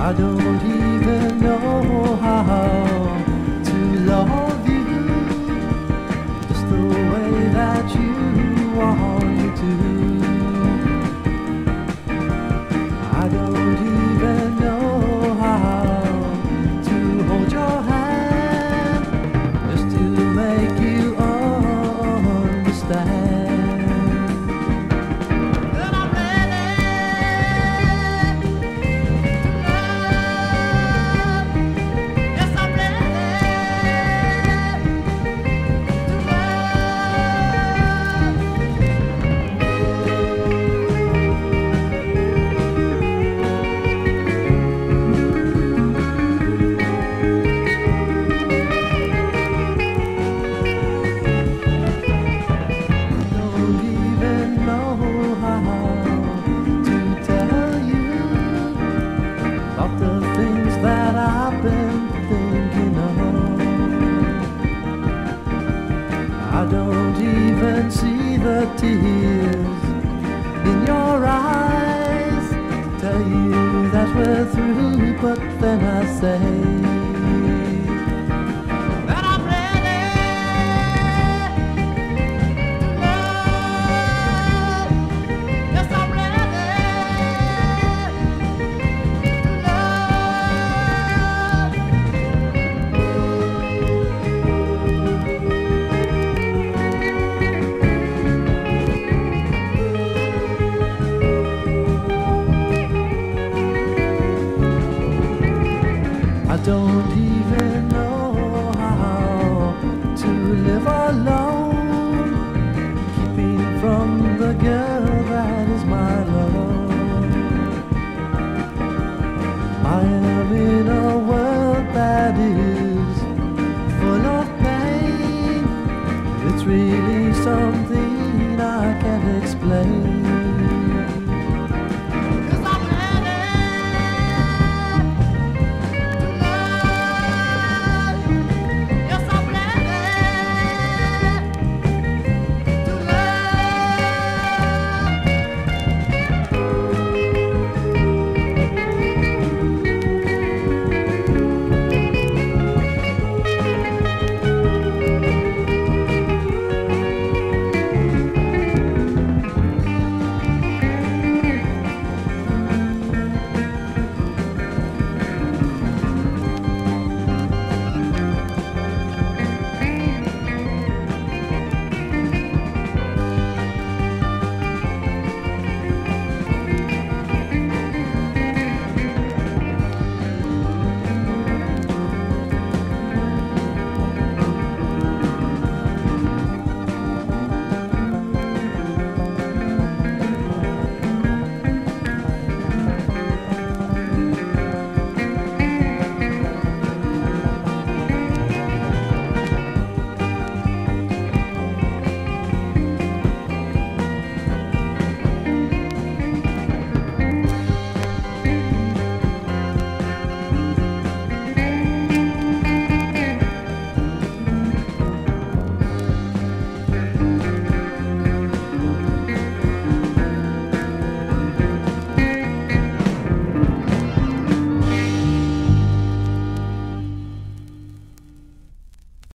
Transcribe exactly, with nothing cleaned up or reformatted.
I don't even know how to love you just the way that you want me to. I don't even know how to hold your hand just to make you understand. I don't even see the tears in your eyes. Tell you that we're through, but then I say that I'm ready to love. Yes, I'm ready I don't even know